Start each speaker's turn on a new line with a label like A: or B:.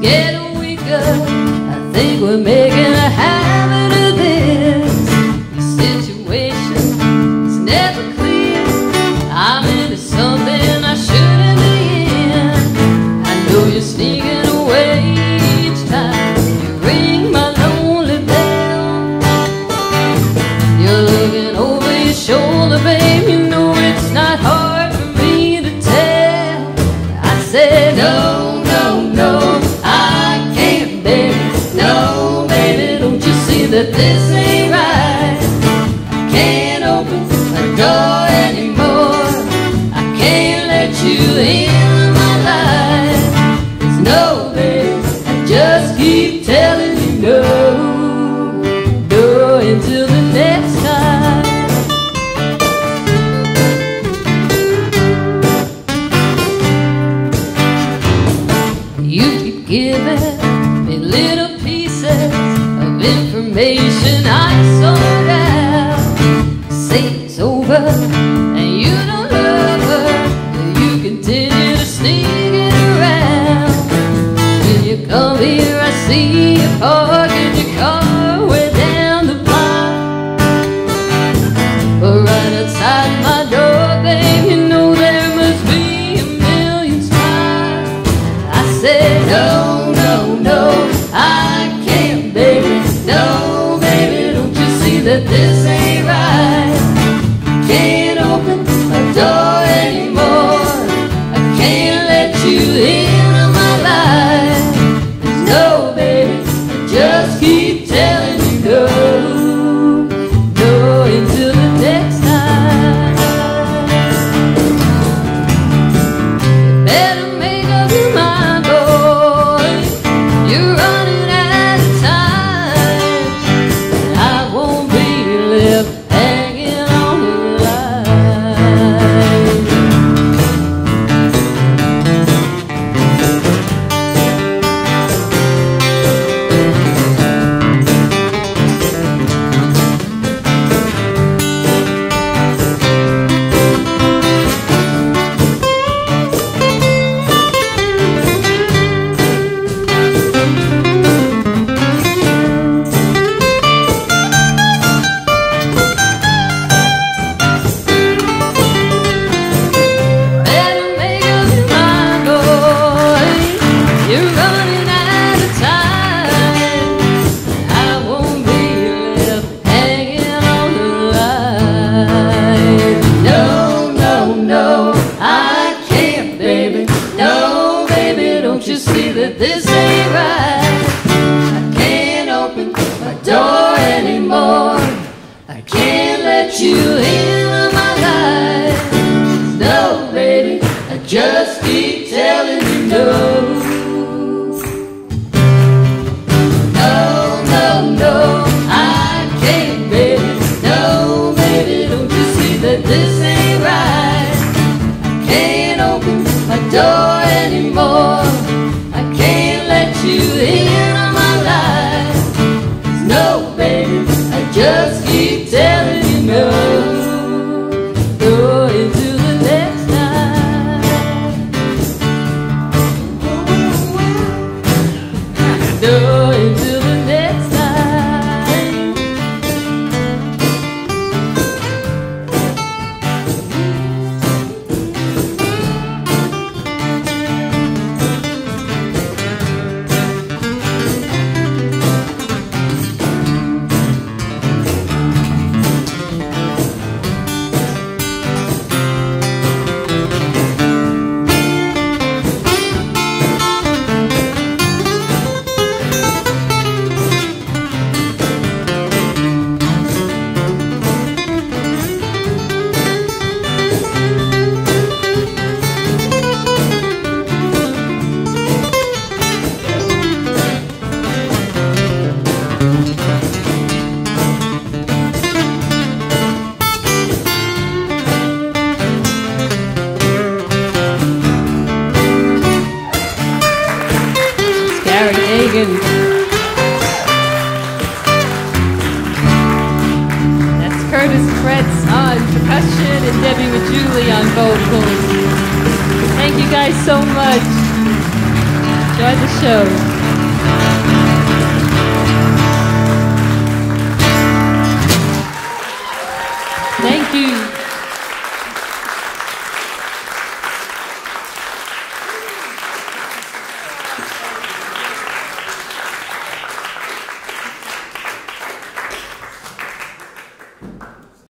A: getting weaker. I think we're making a habit of this. The situation is never clear. I'm into something I shouldn't be in. I know you're sneaking away each time you ring my lonely bell. You're looking over your shoulder, babe. You know it's not hard for me to tell. I said no, no, no, I can't, baby. No, baby, don't you see that this ain't right? I can't open a door anymore. I can't let you in my life. There's no, baby, I just keep telling you no. No, until the next time. You keep giving me little pieces of information I sought out. Say it's over and you don't love her, but you continue to sneak it around. When you come here I see you parking your car way down the block. But right outside my door, babe, you know there must be a million spots. I said no, no, no, I can't, baby. No, baby, don't you see that this ain't right? I can't open a door anymore. I can't let you into my life. There's no, baby, I just keep telling you no. No, until the next time. You better make up your mind, boy. You're running out of time, and I won't be left hanging on the line. Better make up your mind, boy. You're running out of time, and I won't be left hanging on the line. No, no, no, I can't, baby. No, baby, don't you see that this ain't right? I can't open my door anymore. I can't let you into my life. No, baby, I just keep telling you no. No, no, no, I can't, baby. No, baby, don't you see that this ain't right? I can't open my door anymore. I can't let you into my life. No, baby, I just keep telling you no. No, until the next time. No, until the next time. Hagen. That's Kretz on percussion and Debby Maggiulli on vocals. Thank you guys so much. Enjoy the show.